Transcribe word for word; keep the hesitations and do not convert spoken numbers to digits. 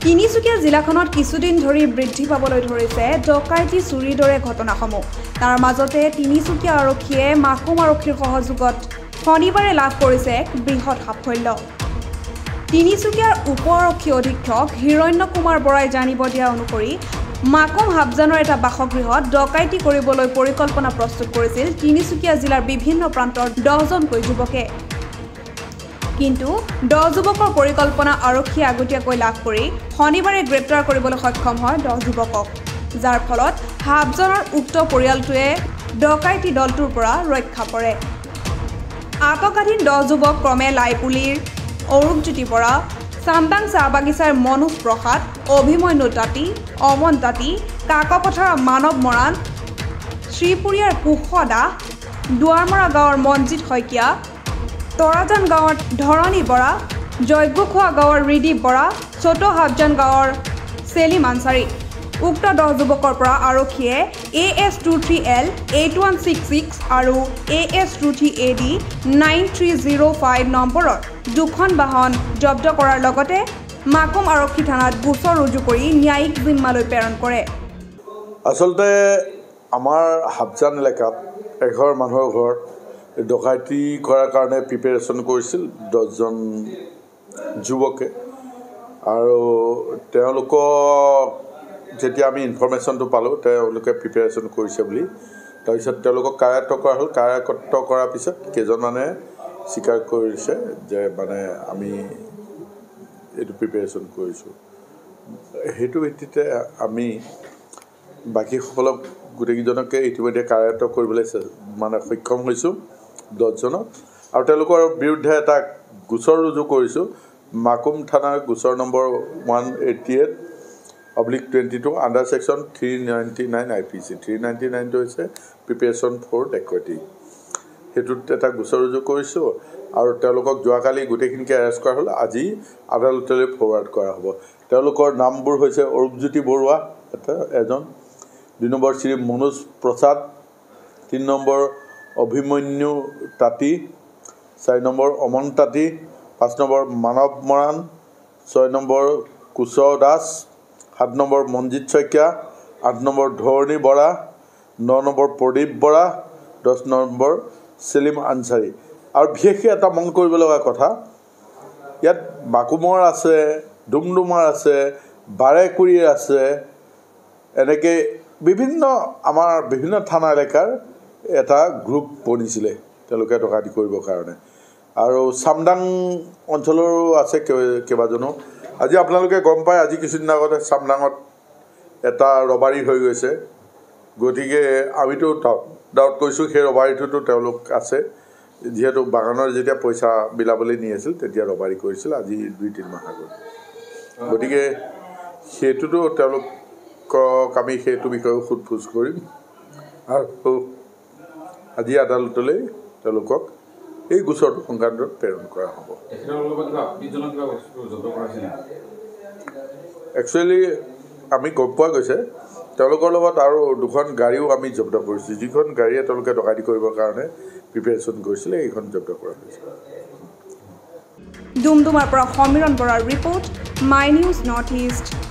তিনিচুকীয়া জিলাখনত কিছুদিন ধৰি বৃদ্ধি পাবলৈ ধৰিছে ডকাইতি চুৰিৰ দৰে ঘটনাসমূহ। তাৰ মাজতে তিনিচুকীয়া আৰক্ষীয়ে মাকুম আৰক্ষীৰ সহযোগত শনিবাৰে লাভ কৰিছে এক বৃহৎ সাফল্য। তিনিচুকীয়াৰ উপ আৰক্ষী অধীক্ষক হিৰণ্য কুমাৰ বৰাই জানিব দিয়া অনুসৰি মাকুম হাবজানৰ এটা বাসগৃহত ডকাইতি কৰিবলৈ পৰিকল্পনা প্ৰস্তুত কৰিছিল তিনিচুকীয়া জিলাৰ বিভিন্ন প্ৰান্তৰ দহজনকৈ যুৱকে। কিন্তু দহ যুৱকৰ পৰিকল্পনা আৰক্ষীয়ে আগতীয়াকৈ লাভ কৰি শনিবাৰে গ্ৰেপ্তাৰ কৰিবলৈ সক্ষম হয় দহ যুৱকক, যাৰ ফলত হাবজানৰ উক্ত পৰিয়ালটোৱে ডকাইতি দলটোৰ পৰা ৰক্ষা পৰে। আটকাধীন দহ যুৱক ক্ৰমে লাইপুলিৰ অৰূপজ্যোতি বৰা, চামদাং চাহ বাগিচাৰ মনোজ প্ৰসাদ, অভিমন্যু তাঁতী, অমন তাঁতী, কাকপথাৰৰ মানৱ মৰাণ, শ্ৰীপুৰীয়াৰ কুশ দাস, দুৱাৰমৰা গাঁৱৰ মনজিৎ শইকীয়া, তৰাজান গাঁৱৰ ধৰণী বৰা, যজ্ঞখোৱা গাঁৱৰ ৰিদীপ বৰা, ছোট হাবজান গাঁৱৰ চেলিম আনচাৰী। উক্ত দহ যুৱকৰ পৰা আৰক্ষীয়ে A S two three L eight one six six আৰু A S two three A D nine three zero' five নম্বৰৰ দুখন বাহন জব্দ কৰাৰ লগতে মাকুম আৰক্ষী থানাত গোচৰ ৰুজু কৰি ন্যায়িক জিম্মালৈ প্ৰেৰণ কৰে। আচলতে আমাৰ হাবজান এলেকাত এঘৰ মানুহৰ ঘৰত ডকাইতি কৰাৰ কাৰণে প্ৰিপেৰেশ্যন কৰিছিল দহজন যুৱকে, আৰু তেওঁলোকক যেতিয়া আমি ইনফৰ্মেশ্যনটো পালোঁ তেওঁলোকে প্ৰিপেৰেশ্যন কৰিছে বুলি, তাৰপিছত তেওঁলোকক কাৰায়ত্ব কৰা হ'ল। কাৰায়ত্ব কৰাৰ পিছত কেইজনমানে স্বীকাৰ কৰিছে যে মানে আমি এইটো প্ৰিপেৰেশ্যন কৰিছোঁ। সেইটো ভিত্তিতে আমি বাকীসকলক গোটেইকেইজনকে ইতিমধ্যে কাৰায়ত্ব কৰিবলৈ মানে সক্ষম হৈছোঁ দহজনক, আৰু তেওঁলোকৰ বিৰুদ্ধে এটা গোচৰ ৰুজু কৰিছোঁ মাকুম থানাৰ গোচৰ number one eighty eight oblique twenty two under section three ninety nine I P C. Three ninety নাইনটো হৈছে প্ৰিপেৰেশ্যন ফৰ ডেকৈটি। সেইটোত এটা গোচৰ ৰুজু কৰিছোঁ, আৰু তেওঁলোকক যোৱাকালি গোটেইখিনিকে এৰেষ্ট কৰা হ'ল। আজি আদালতলৈ ফৰৱাৰ্ড কৰা হ'ব। তেওঁলোকৰ নামবোৰ হৈছে অৰূপজ্যোতি বৰুৱা এটা এজন, দুই নম্বৰ শ্ৰী মনোজ প্ৰসাদ, তিনি নম্বৰ অভিমন্যু তাঁতী, চাৰি নম্বৰ অমন তাঁতী, পাঁচ নম্বৰ মানৱ মৰাণ, ছয় নম্বৰ কুশ দাস, সাত নম্বৰ মনজিৎ শইকীয়া, আঠ নম্বৰ ধৰণী বৰা, ন নম্বৰ প্ৰদীপ বৰা, দহ নম্বৰ চেলিম আনচাৰী। আৰু বিশেষকৈ এটা মন কৰিব লগা কথা, ইয়াত মাকুমৰ আছে, ডুমডুমাৰ আছে, বাৰেকুৰিৰ আছে, এনেকৈ বিভিন্ন আমাৰ বিভিন্ন থানা এলেকাৰ এটা গ্ৰুপ বনিছিলে তেওঁলোকে ডকাইতি কৰিবৰ কাৰণে, আৰু চামদাং অঞ্চলৰো আছে কেইবাজনো। আজি আপোনালোকে গম পায়, আজি কিছুদিন আগতে চামদাঙত এটা ৰবাৰী হৈ গৈছে। গতিকে আমিতো ডাউট কৰিছোঁ সেই ৰবাৰীটোতো তেওঁলোক আছে, যিহেতু বাগানৰ যেতিয়া পইচা বিলাবলৈ নি আছিল তেতিয়া ৰবাৰী কৰিছিল আজি দুই তিনি মাহ আগত। গতিকে সেইটোতো তেওঁলোকক আমি সেইটো বিষয়ে সোধ পোছ কৰিম, আৰু আজি আদালতলৈ তেওঁলোকক এই গোচৰটো সংক্ৰান্তত প্ৰেৰণ কৰা হ'ব। একচুৱেলি আমি গম পোৱা গৈছে তেওঁলোকৰ লগত আৰু দুখন গাড়ীও আমি জব্দ কৰিছোঁ, যিখন গাড়ীয়ে তেওঁলোকে ডকাইতি কৰিবৰ কাৰণে প্ৰিপেৰেশ্যন কৰিছিলে এইখন জব্দ কৰা হৈছে। ডুমডুমাৰ পৰা সমীৰণ বৰাৰ report, my news north east.